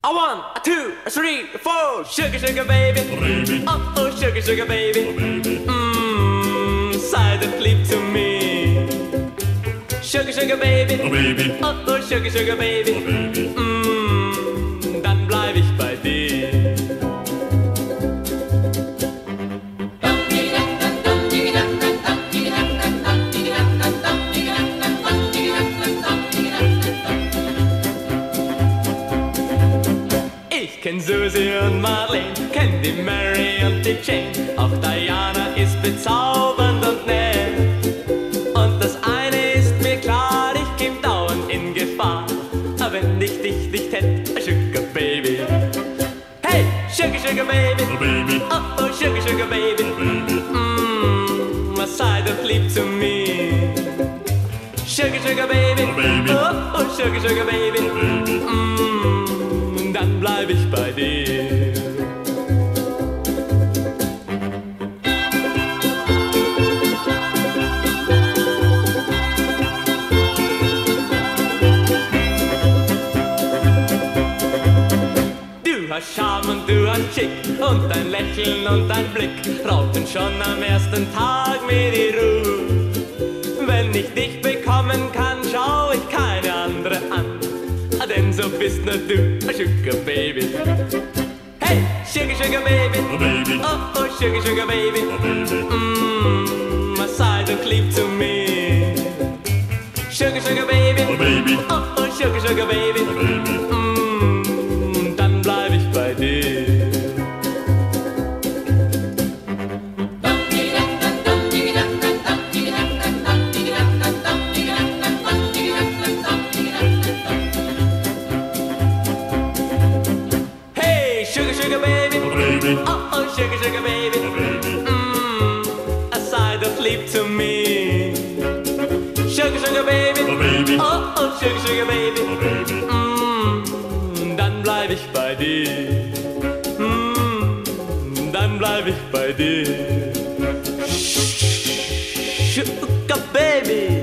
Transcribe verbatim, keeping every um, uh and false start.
A one, a two, a three, a four. Sugar, sugar baby. Oh, baby. Oh, oh, sugar, sugar baby. Oh, baby. Mmm, sei doch lieb zu mir. Sugar, sugar baby. Oh, baby. Oh, oh, sugar, sugar baby. Oh, baby. Mmm, dann bleib ich bei dir. Ich kenn Susi und Marlene, kenn die Mary und die Jane. Auch Diana ist bezaubernd und nett. Und das eine ist mir klar, ich käm dauernd in Gefahr, wenn ich dich nicht hätt, Sugar Baby. Hey, Sugar, Sugar Baby. Oh, baby. Oh, oh, Sugar, Sugar Baby. Oh, baby. Mmm, was sei doch lieb zu mir. Sugar, Sugar Baby. Oh, baby. Oh, oh, Sugar, Sugar Baby. Oh, baby. Mmm, dann bleib ich bei dir. Du hast Charme und du hast Schick und dein Lächeln und dein Blick raubten schon am ersten Tag mir die Ruhe. Wenn ich dich bekommen kann, schau ich keine andere an, denn so bist nur du, Sugar Baby. Hey, Sugar, Sugar Baby. Oh, baby. Oh, oh, Sugar, Sugar Baby. Oh, baby. Mmm, was sei doch lieb zu mir. Sugar, Sugar Baby. Oh, baby. Oh, oh, Sugar, Sugar Baby. Oh, baby. Mmm, dann bleib ich bei dir. Hey, Sugar, Sugar Baby. Oh, baby. Oh, oh, Sugar, Sugar Baby. Oh, baby. Mmm, sei doch lieb zu mir. Sugar, Sugar Baby. Oh, baby. Oh, oh, Sugar, Sugar Baby. Oh, baby. Mm, dann bleib ich bei dir. Mm, dann bleib ich bei dir. Sugar Baby.